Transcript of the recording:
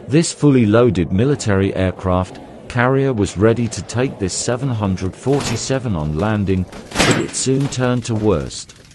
This fully loaded military aircraft carrier was ready to take this 747 on landing, but it soon turned to worst.